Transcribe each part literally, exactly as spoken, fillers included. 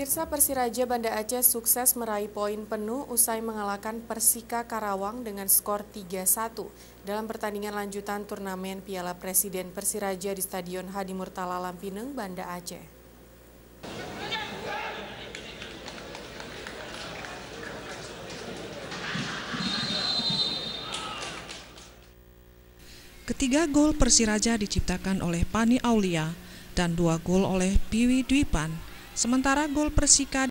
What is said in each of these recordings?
Pemirsa, Persiraja Banda Aceh sukses meraih poin penuh usai mengalahkan Persika Karawang dengan skor tiga satu dalam pertandingan lanjutan turnamen Piala Presiden Persiraja di Stadion Hadi Murtala Lampineng, Banda Aceh. Ketiga gol Persiraja diciptakan oleh Pani Aulia dan dua gol oleh Piwi Dwipan. Sementara gol Persika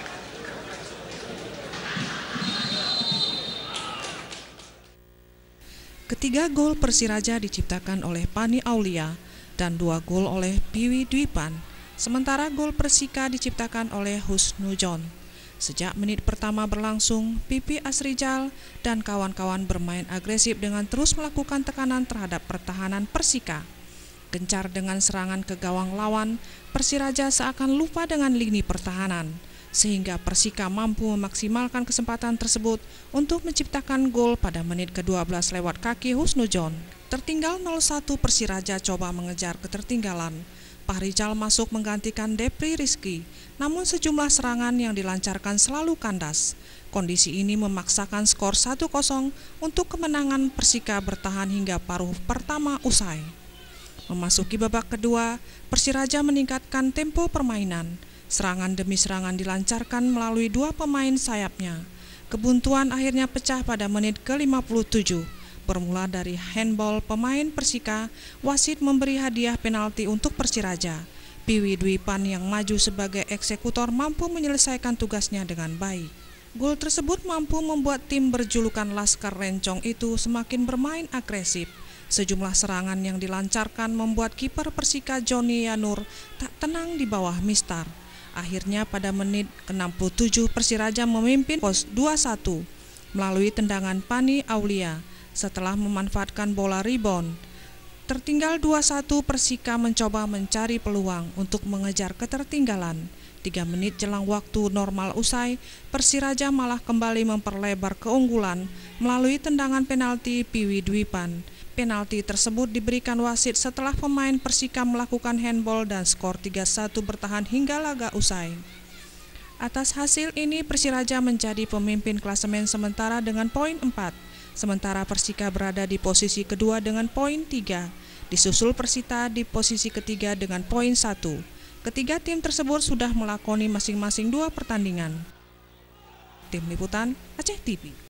Ketiga gol Persiraja diciptakan oleh Pani Aulia dan dua gol oleh Piwi Dwipan. Sementara gol Persika diciptakan oleh Husnujon. Sejak menit pertama berlangsung, Pipi Asrijal dan kawan-kawan bermain agresif dengan terus melakukan tekanan terhadap pertahanan Persika. Gencar dengan serangan ke gawang lawan, Persiraja seakan lupa dengan lini pertahanan, sehingga Persika mampu memaksimalkan kesempatan tersebut untuk menciptakan gol pada menit ke dua belas lewat kaki Husnujon. Tertinggal nol satu, Persiraja coba mengejar ketertinggalan. Fahrijal masuk menggantikan Depri Rizky, namun sejumlah serangan yang dilancarkan selalu kandas. Kondisi ini memaksakan skor satu kosong untuk kemenangan Persika bertahan hingga paruh pertama usai. Memasuki babak kedua, Persiraja meningkatkan tempo permainan. Serangan demi serangan dilancarkan melalui dua pemain sayapnya. Kebuntuan akhirnya pecah pada menit ke lima puluh tujuh. Bermula dari handball pemain Persika, wasit memberi hadiah penalti untuk Persiraja. Piwi Dwipan yang maju sebagai eksekutor mampu menyelesaikan tugasnya dengan baik. Gol tersebut mampu membuat tim berjulukan Laskar Rencong itu semakin bermain agresif. Sejumlah serangan yang dilancarkan membuat kiper Persika Joni Yanur tak tenang di bawah Mistar. Akhirnya pada menit ke enam puluh tujuh Persiraja memimpin pos dua satu melalui tendangan Pani Aulia setelah memanfaatkan bola rebound. Tertinggal dua satu, Persika mencoba mencari peluang untuk mengejar ketertinggalan. Tiga menit jelang waktu normal usai, Persiraja malah kembali memperlebar keunggulan melalui tendangan penalti Piwi Dwipan. Penalti tersebut diberikan wasit setelah pemain Persika melakukan handball dan skor tiga satu bertahan hingga laga usai. Atas hasil ini, Persiraja menjadi pemimpin klasemen sementara dengan poin empat. Sementara Persika berada di posisi kedua dengan poin tiga, disusul Persita di posisi ketiga dengan poin satu. Ketiga tim tersebut sudah melakoni masing-masing dua pertandingan. Tim Liputan Aceh T V.